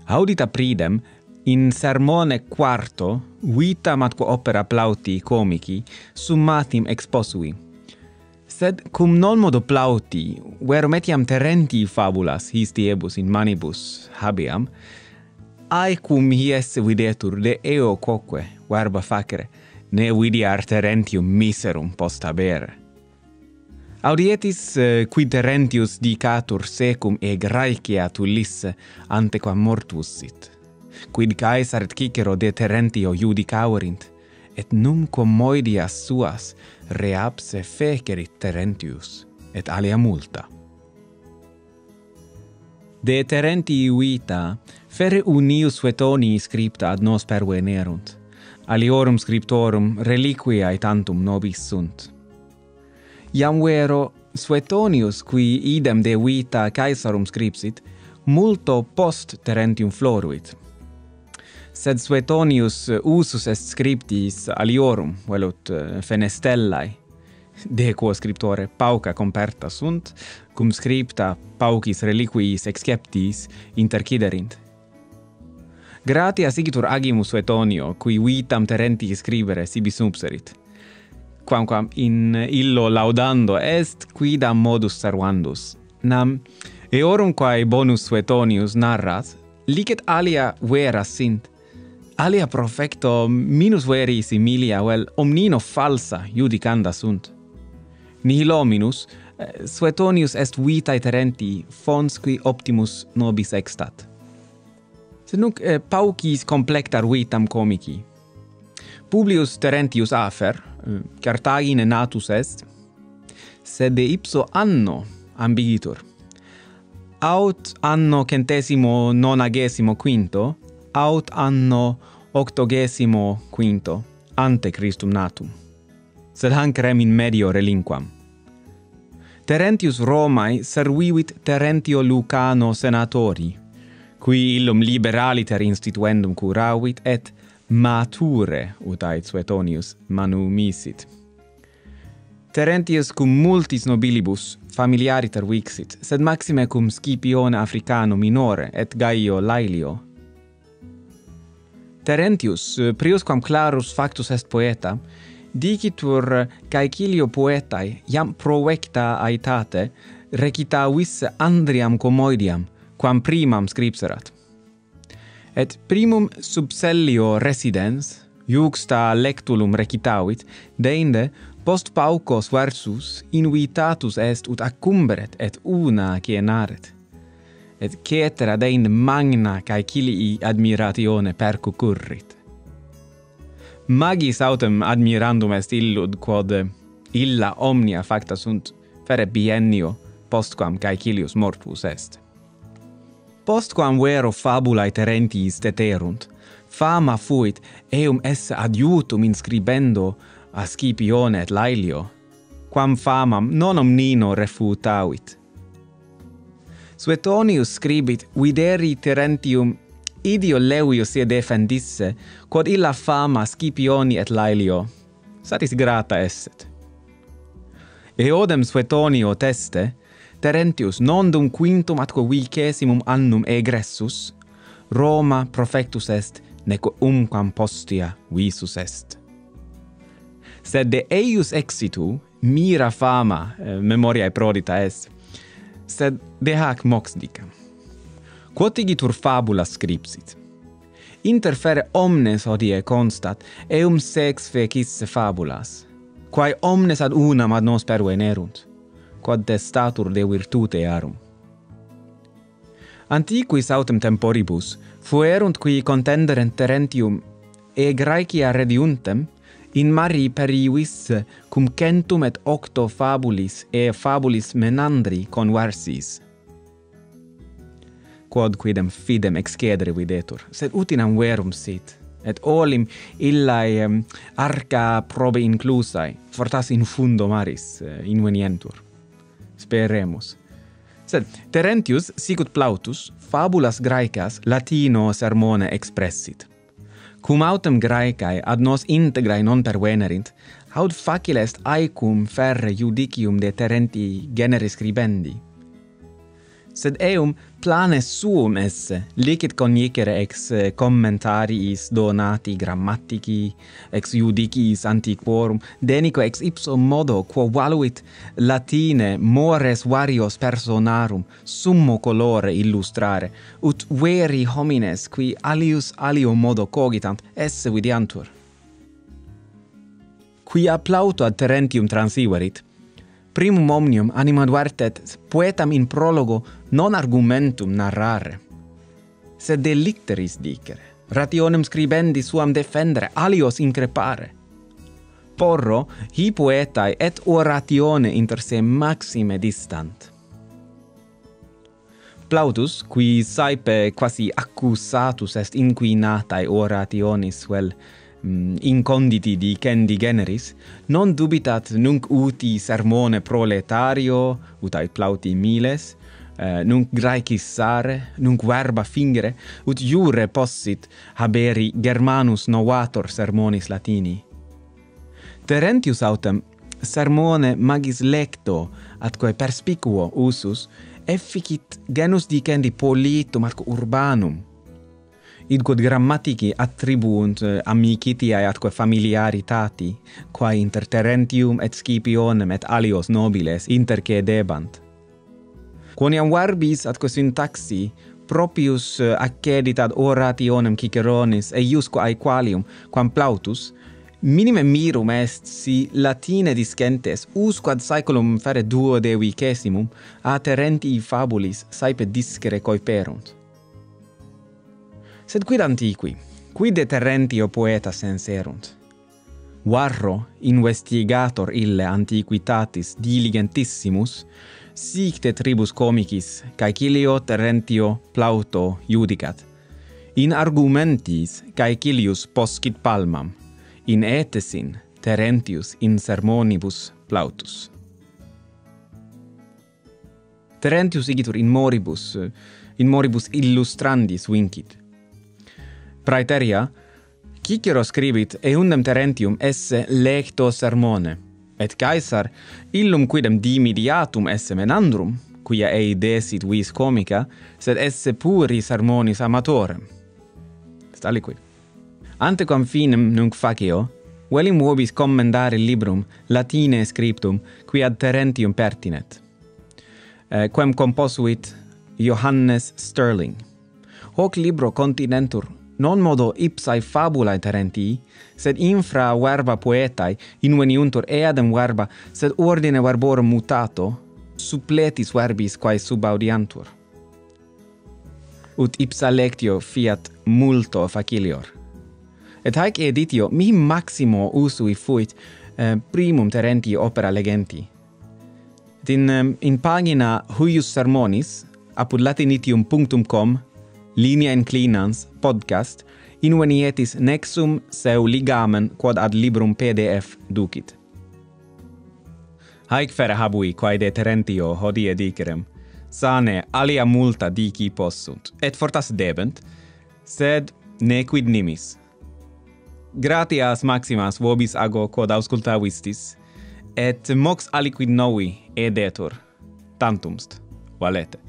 Audita pridem, in sermone quarto, vita matquo opera plauti comici, summatim exposui. Sed cum non modo plauti, vero metiam Terenti fabulas histiebus in manibus habeam, aecum hiesse videtur de eo quoque, verba facere, ne videar Terentium miserum post habere. Audietis quid Terentius dicatur secum e Graecia tullisse antequam mortuus sit, quid Caesar et Cicero de Terentio judicaurint, et numquam moedias suas reapse fecerit Terentius, et alia multa. De Terentii vita, fere unius Suetonii scripta ad nos pervenerunt, aliorum scriptorum reliquiae tantum nobis sunt. Iam vero Suetonius, qui idem de vita Caesarum scripsit, multo post Terentium floruit. Sed Suetonius usus est scriptis aliorum, velut fenestellae, de quo scriptore pauca comperta sunt, cum scripta paucis reliquiis exceptis interciderint. Gratias igitur agimus Suetonio, qui vitam Terentii scribere sibi subserit, quamquam in illo laudando est quidam modus servandus. Nam eorum quae bonus Suetonius narrat, licet alia vera sint, alia profecto minus veri similia vel omnino falsa judicanda sunt. Nihil hominus, Suetonius est vitae Terentii fons qui optimus nobis extat. Sed nunc paucis complectar vitam comici. Publius Terentius afer, Carthagine natus est, sed de ipso anno ambigitur. Aut anno 195, aut anno 85 ante Christum natum, sed hanc rem in medio relinquam. Terentius Romae servivit Terentio Lucano senatori, qui illum liberaliter instituendum curavit, et mature, ut ait Suetonius manumisit. Terentius cum multis nobilibus familiariter vixit, sed maxime cum Scipione Africano minore et Gaio Laelio. Terentius, priusquam clarus factus est poeta, dicitur caecilio poetae iam provecta aetate recita visse Andriam comoediam, quam primam scripserat. Et primum subsellio residens, iuxta lectulum recitavit, deinde post paucos versus invitatus est ut accumberet et una cienaret. Et cetera deinde magna caecilii admiratione percucurrit. Magis autem admirandum est illud quod illa omnia facta sunt fere biennio postquam caecilius mortuus est. Postquam vero fabulae Terentiis teterunt, fama fuit eum esse adiutum inscribendo a Scipione et Laelio, quam famam non omnino refutavit. Suetonius scribit videri Terentium idio Levio se defendisse, quod illa fama Scipioni et Laelio satis grata esset. Eodem Suetonio teste, Terentius nondum quintum atque vicesimum annum egressus, Roma profectus est, neque umquam postia visus est. Sed de eius exitu mira fama memoriae prodita est, sed de hac mox dicam. Quod igitur fabulas scripsit. Interfere omnes hodie constat, eum sex fecisse fabulas, quae omnes ad unam ad nos pervenerunt, quod testatur de virtute earum. Antiquis autem temporibus fuerunt qui contenderent Terentium e Graecia rediuntem in mari perivis cum 108 fabulis e fabulis menandri conversis. Quod quidem fidem excedere videtur, sed utinam verum sit, et olim illae arca probe inclusae, fortas in fundo maris invenientur. Speremus. Sed Terentius, sicut Plautus, fabulas Graecas Latino sermone expressit. Cum autem Graecae ad nos integrae non pervenerint, haud facile est aecum ferre judicium de Terentii genere scribendi. sed eum plane suum esse, licet cognicere ex commentariis donati grammatici, ex judiciis antiquorum, denico ex ipso modo quo valuit Latine mores varios personarum summo colore illustrare, ut veri homines qui alius alio modo cogitant esse videantur. Quia plauto ad Terentium transiverit, primum omnium animadvertet poetam in prologo non argumentum narrare, sed delicteris dicere, rationem scribendi suam defendere, alios increpare. Porro, hi poetae et oratione inter se maxime distant. Plautus, qui saepe quasi accusatus est inquinatae orationis vel inconditi dicendi generis, non dubitat nunc uti sermone proletario, utai plauti miles, nunc graecissare, nunc verba fingere, ut iure possit haberi Germanus novator sermonis Latini. Terentius autem sermone magis lecto atque perspicuo usus efficit genus dicendi politum arco urbanum, id quod grammatici attribuunt amicitiae atque familiaritati, quae inter Terentium et Scipionem et alios nobiles intercedebant. Quoniam verbis atque syntaxi propius accedit ad orationem Ciceronis eiusque aequalium, quam Plautus, minime mirum est si Latine discentes usquad saeculum fere 12 a Terentii fabulis saepe discere coiperunt. Sed quid antiqui, quid de Terentio poeta senserunt? Varro investigator ille antiquitatis diligentissimus, sic de tribus comicis, Caecilio Terentio Plauto judicat, in argumentis Caecilius poscit palmam, in etesin Terentius in sermonibus Plautus. Terentius igitur in moribus illustrandis vincit. Praeteria, Cicero scribit eundem Terentium esse lecto sermone, et Caesar illum quidem dimidiatum esse menandrum, quia ei desit vis comica, sed esse puri sermonis amatorem. Est aliquid. Antequam finem nunc faceo, velim vobis commendare librum Latine scriptum qui ad Terentium pertinet, quem composuit Johannes Sterling. Hoc libro continentur non modo ipsae fabulae Terentii, sed infra verba poetae inveniuntur eadem verba, sed ordine verborum mutato, suppletis verbis quae subaudiantur. Ut ipsa lectio fiat multo facilior. Et haec editio mihi maximo usui fuit primum Terentii opera legenti. Et in pagina huius sermonis, apud latinitium.com, linea inclinans podcast, invenietis nexum seu ligamen quod ad librum PDF ducit. Haec fere habui quae de Terentio hodie dicerem, sane alia multa dici possunt, et fortas debent, sed nequid nimis. Gratias maximas vobis ago quod auscultavistis, et mox aliquid novi edetur, tantumst valete.